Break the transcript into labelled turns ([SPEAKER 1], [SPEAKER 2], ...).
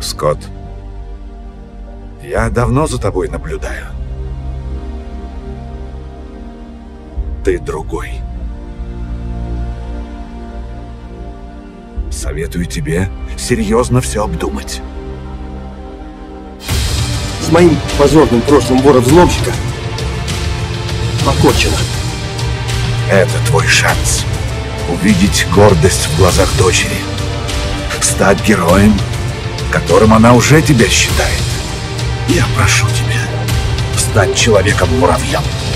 [SPEAKER 1] Скотт, я давно за тобой наблюдаю. Ты другой. Советую тебе серьезно все обдумать.
[SPEAKER 2] С моим позорным прошлым вора-взломщика покончено.
[SPEAKER 1] Это твой шанс. Увидеть гордость в глазах дочери. Стать героем, которым она уже тебя считает. Я прошу тебя, стать человеком-муравьем.